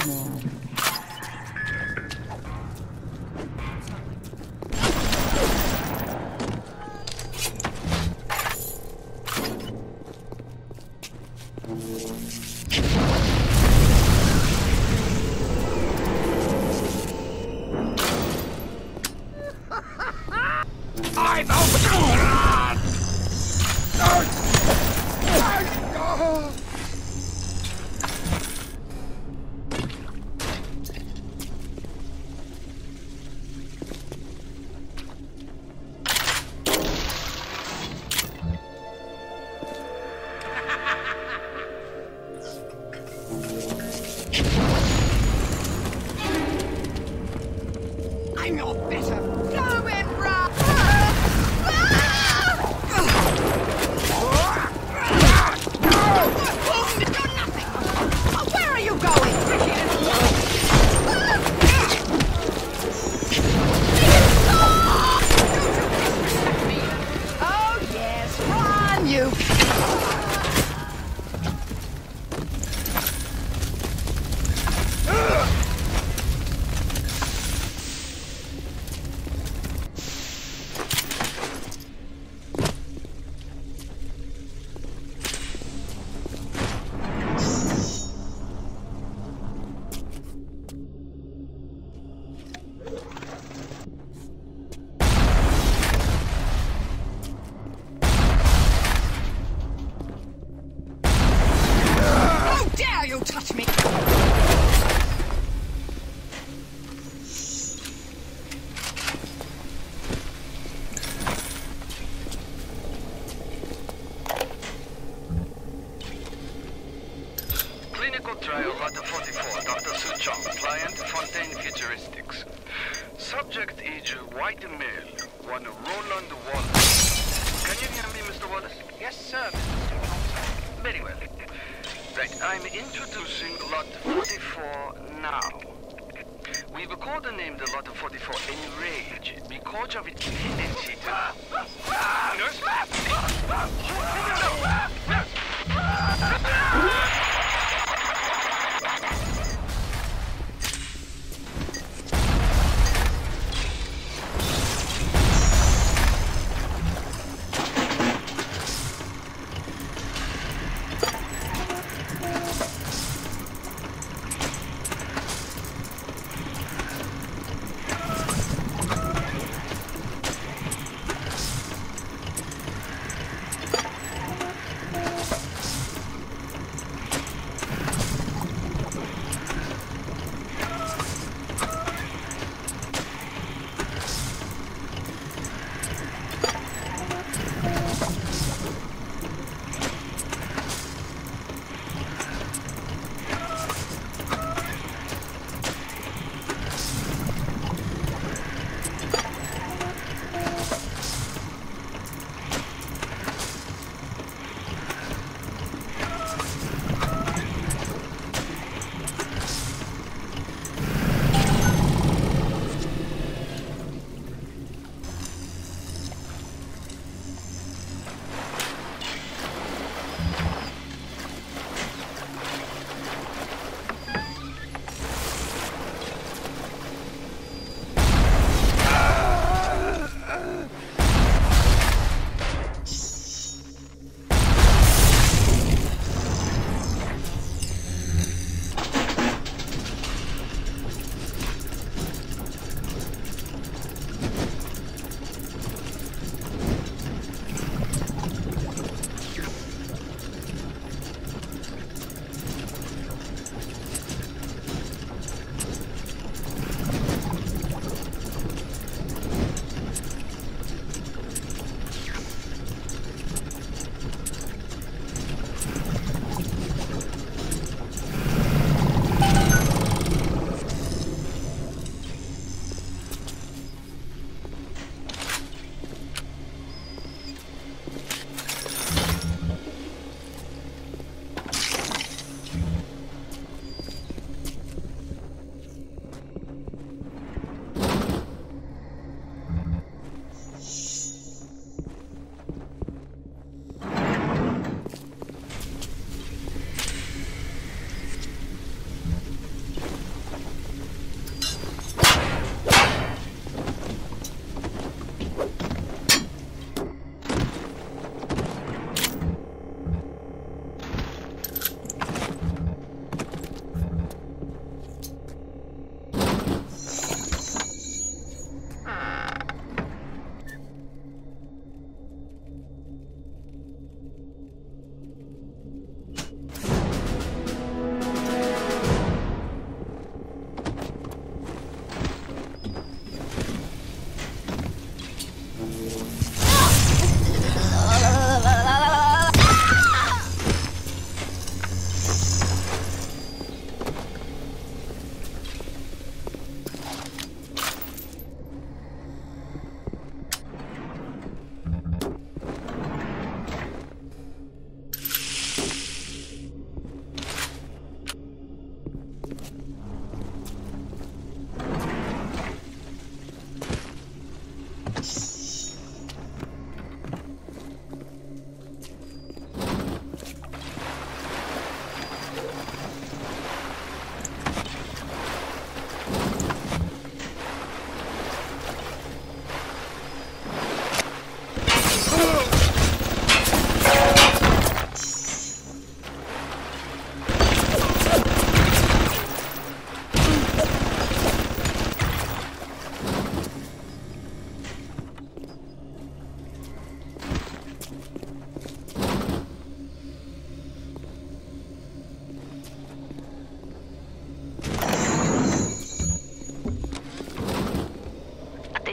Subject is white male, one Roland Wallace. Can you hear me, Mr. Wallace? Yes, sir. Very well. Right, I'm introducing Lot 44 now. We've codenamed the Lot 44 Enrage because of its tendency to...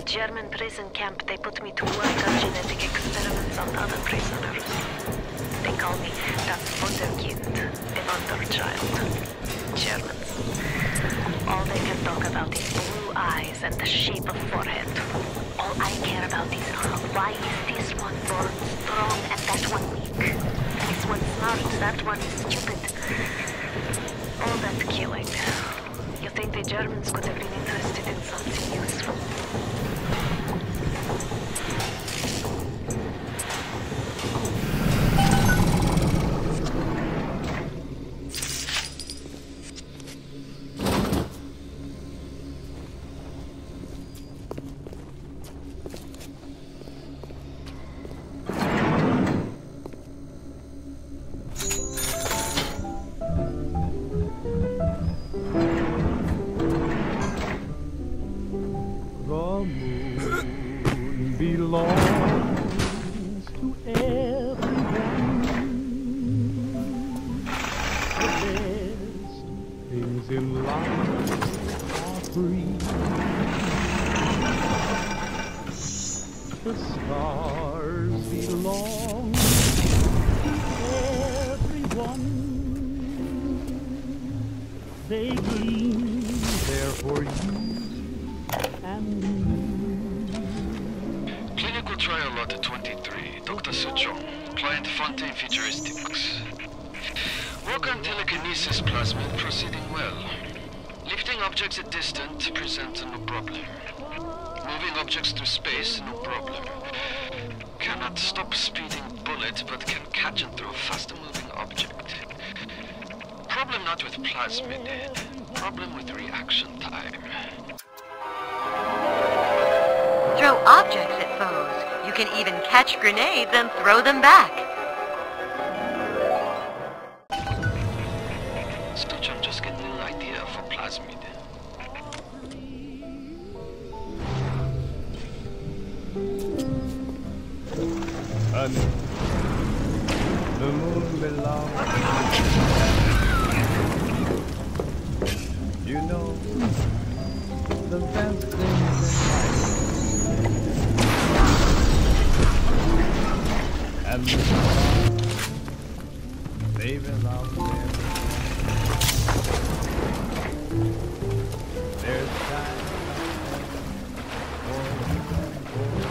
German prison camp, they put me to work on genetic experiments on other prisoners. They call me das Wunderkind, a wonder child. Germans. All they can talk about is blue eyes and the shape of forehead. All I care about is why is this one born strong and that one weak? This one smart, that one is stupid. All that killing. You think the Germans could have been interested in something useful? Belongs to everyone. The best things in life are free. The stars belong to everyone. They gleam there for you and me. Clinical trial lot 23, Dr. Suchong, client Fontaine Futuristics. Work on telekinesis plasmid proceeding well. Lifting objects at distance presents no problem. Moving objects through space, no problem. Cannot stop speeding bullet, but can catch and throw faster moving object. Problem not with plasmid, problem with reaction time. Throw objects at foes. You can even catch grenades and throw them back. Suchong just get a little idea for plasmid. Honey, the moon belongs. You know, the best things in life. And the stars, they belong there. There's time for you and for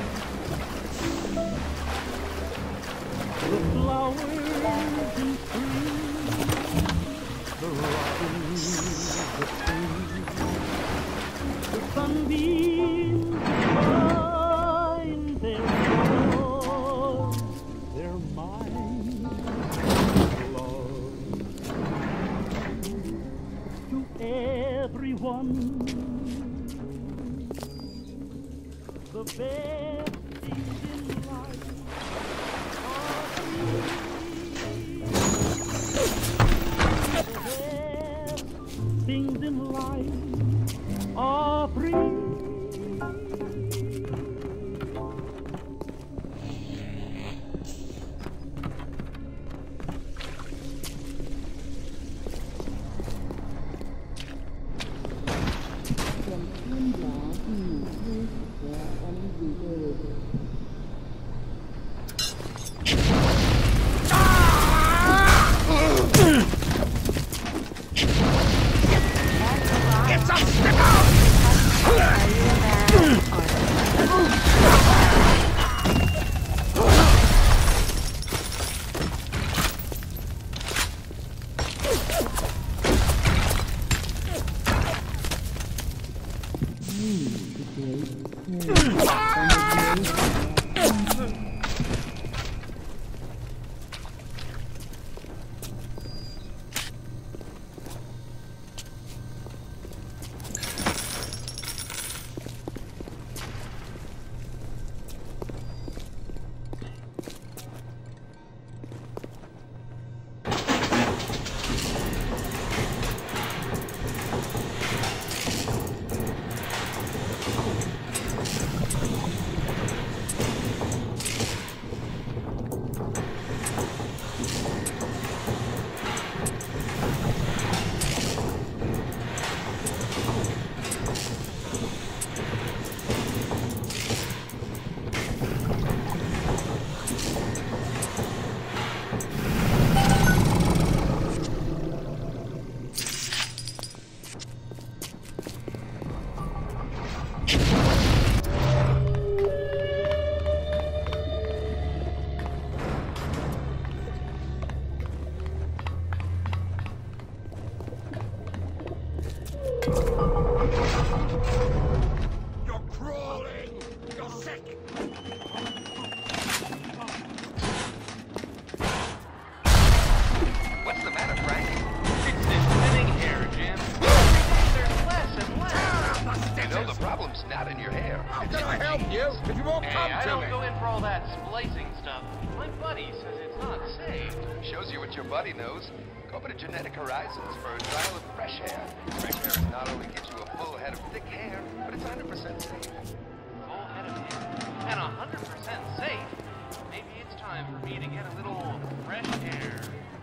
the flowers in spring, the robins, the trees, the sunbeams find their joy, their minds love to everyone. The best things in life. Things in life are free. help you if you won't come I to don't me. go in for all that splicing stuff. My buddy says it's not safe. Shows you what your buddy knows. Go over to Genetic Horizons for a trial of fresh hair. Fresh hair not only gives you a full head of thick hair, but it's 100% safe. Full head of hair. And 100% safe. Maybe it's time for me to get a little fresh hair.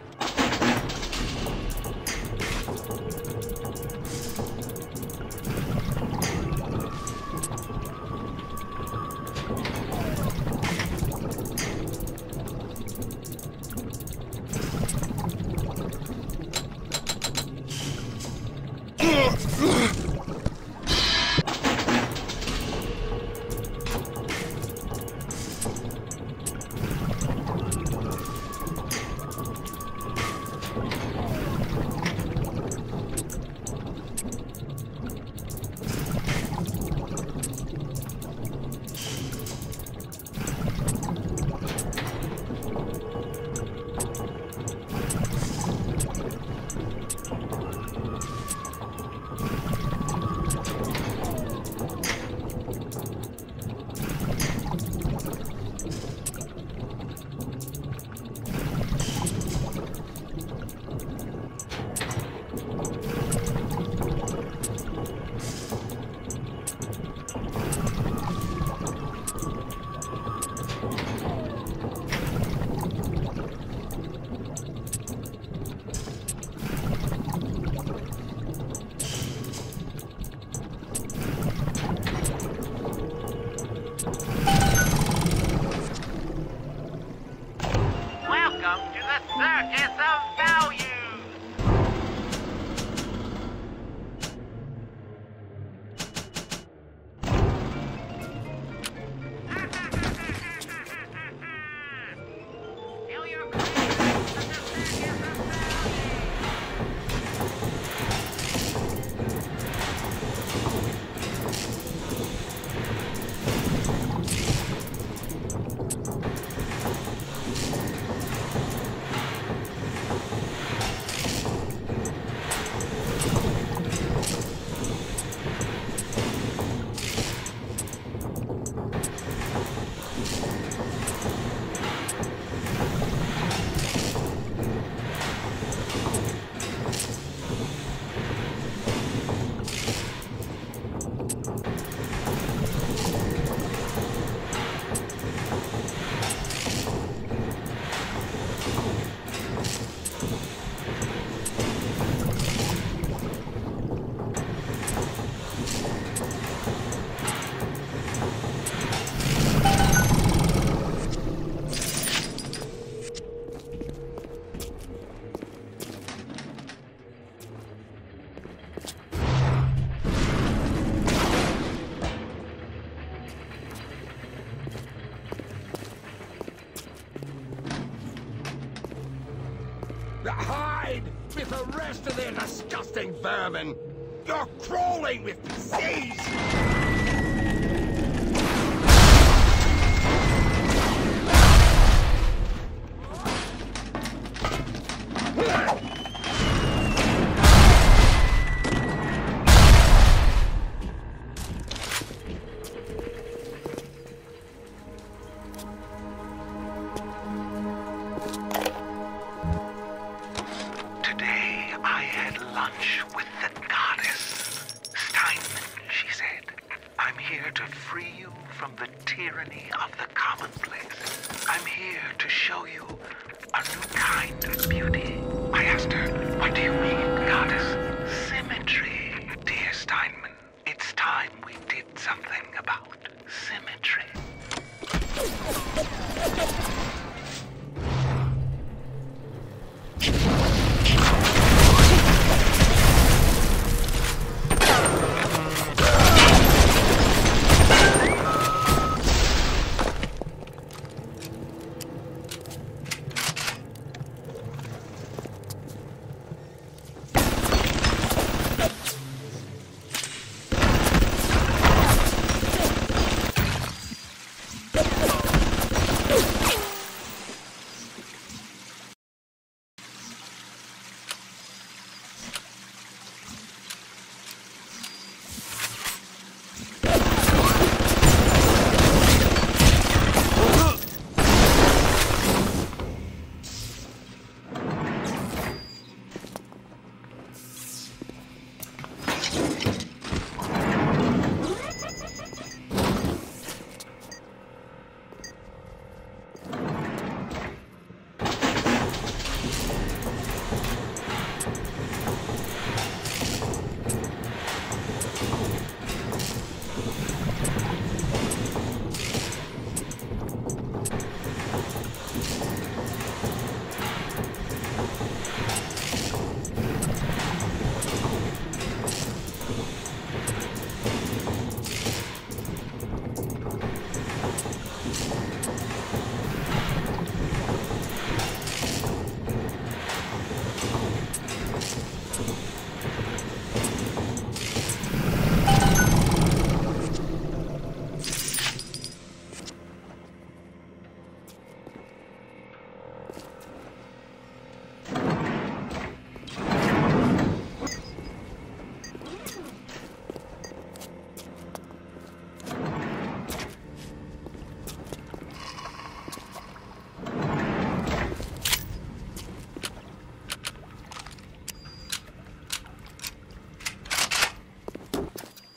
Welcome to the Circus of Value! Feel your cravings for the Circus of Value! Hide with the rest of their disgusting vermin. You're crawling with disease. Today I had lunch with the goddess. Steinman, she said. I'm here to free you from the tyranny of the commonplace. I'm here to show you a new kind of beauty. I asked her, what do you mean, goddess? Symmetry, dear Steinman. It's time we did something about symmetry.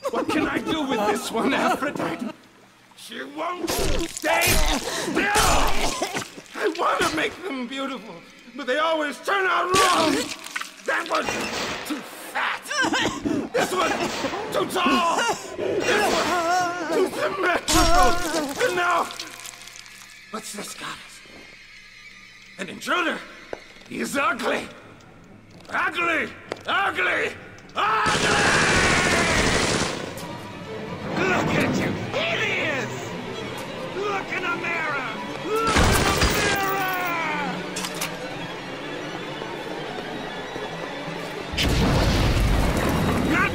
What can I do with this one, Aphrodite? She won't stay still! I want to make them beautiful, but they always turn out wrong! That one's too fat! This one too tall! This one too symmetrical! And now, what's this goddess? An intruder! He's ugly! Ugly! Ugly! Ugly! Look at you, hideous! Look in the mirror! Look in the mirror! Not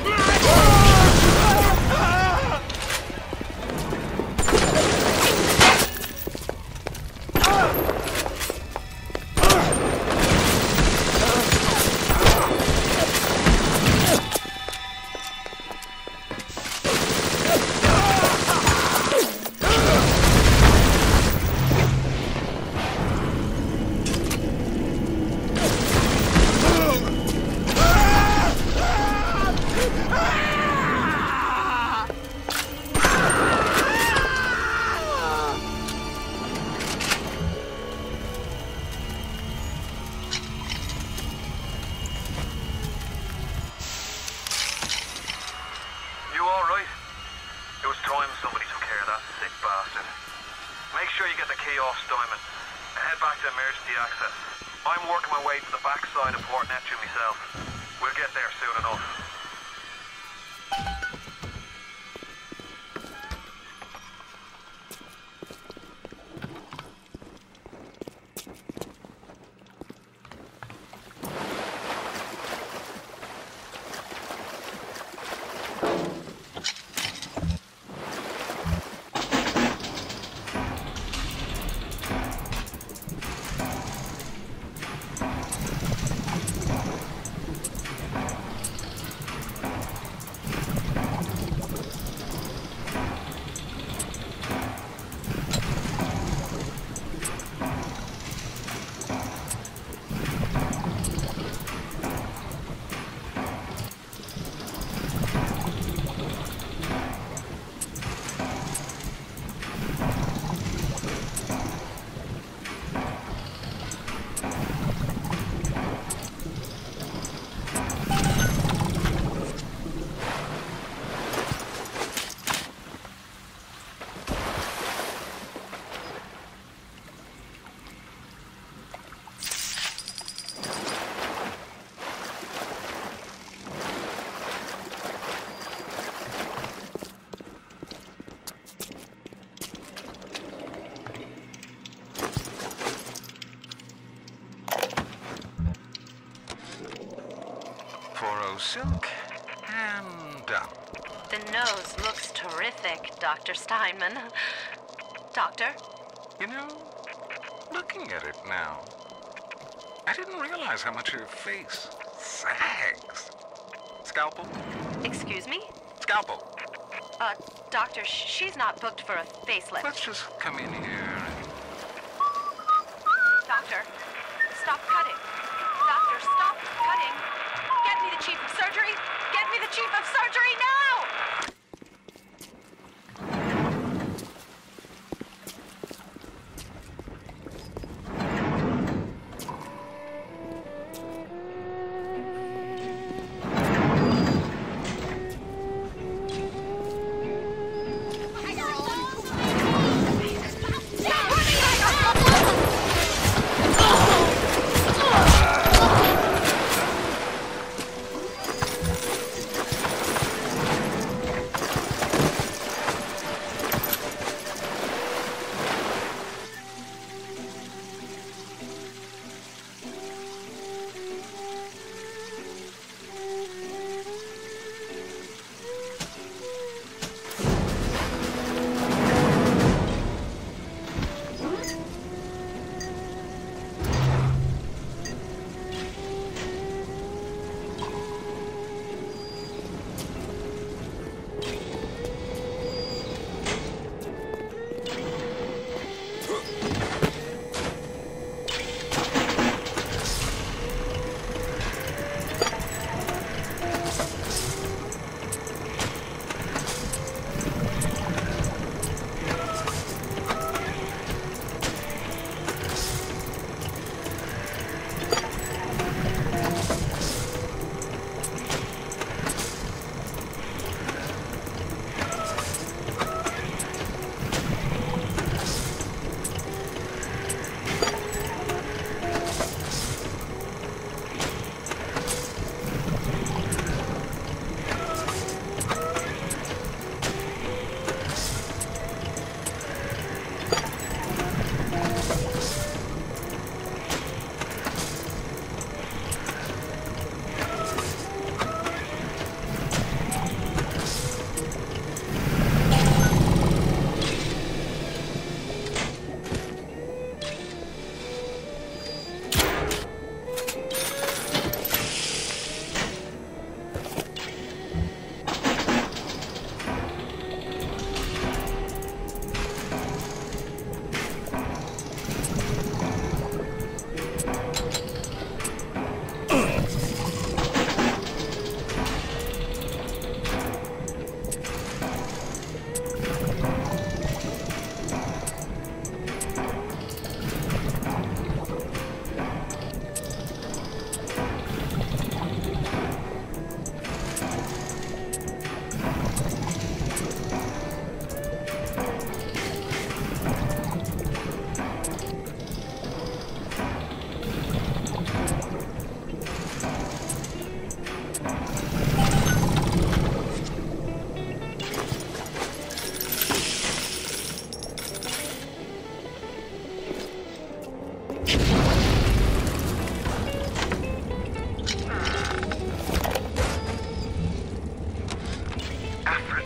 silk and down. The nose looks terrific, Dr. Steinman. Doctor? You know, looking at it now, I didn't realize how much her face sags. Scalpel? Excuse me? Scalpel. Doctor, she's not booked for a facelift. Let's just come in here and... Doctor, stop cutting. Doctor, stop cutting. Get me the chief of surgery. Get me the chief of surgery now!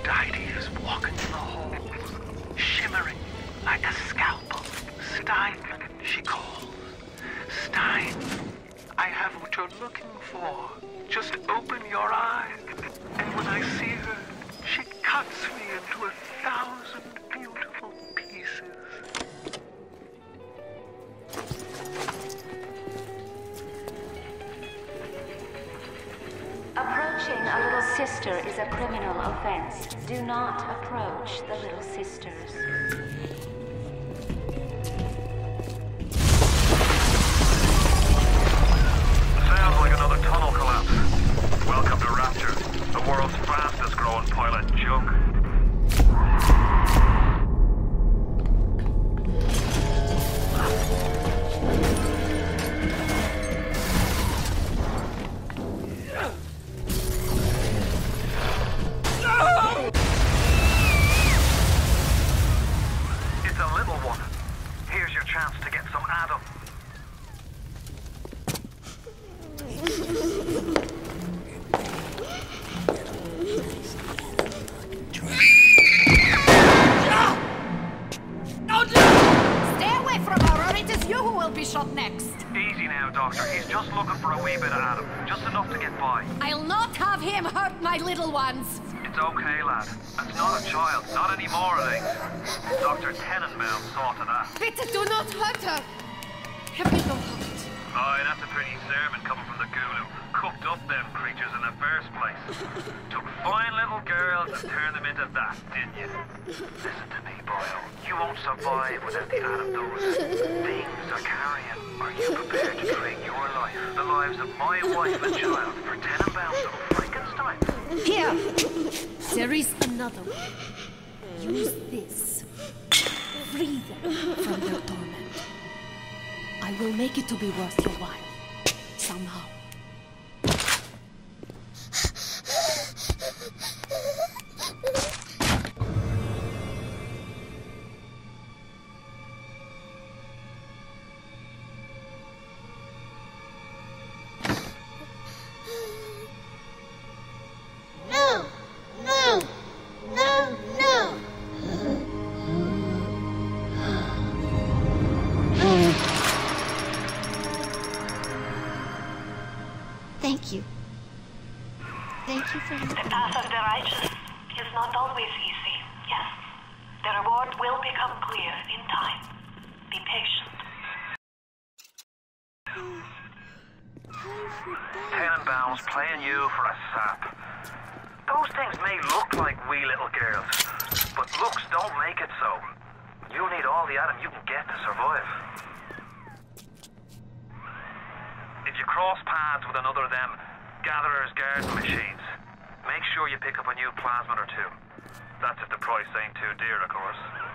Aphrodite is walking in the hall, shimmering like a scalpel. Steinman, she calls. Stein, I have what you're looking for. Just open your eyes. And when I see her, she cuts me into 1,000 beautiful pieces. Approaching a little sister is a criminal offense. Do not approach the little sisters. Sounds like another tunnel collapse. Welcome to Rapture, the world's fastest growing pilot joke. It's a little one. Here's your chance to get some Adam. Stay away from her, or it is you who will be shot next. Easy now, Doctor. He's just looking for a wee bit of Adam. Just enough to get by. I'll not have him hurt my little ones. It's okay, lad. That's not a child. Not anymore, I think. Dr. Tenenbaum saw to that. Bitte, do not hurt her. Have you no heart? Aye, that's a pretty sermon coming from the ghoul who cooked up them creatures in the first place. Took fine little girls and turned them into that, didn't you? Listen to me, boyo. You won't survive without the Adam those things are carrying. Are you prepared to trade your life, the lives of my wife and child, for Tenenbaum's little Frankenstein? Here! There is another one. Use this. Free them from their torment. I will make it to be worth your while. Somehow. Thank you. Thank you for The path of the righteous is not always easy, yes. The reward will become clear in time. Be patient. Tenenbaum's playing you for a sap. Those things may look like wee little girls, but looks don't make it so. You need all the Adam you can get to survive. If you cross paths with another of them gatherers garden machines, make sure you pick up a new plasmid or two. That's if the price ain't too dear, of course.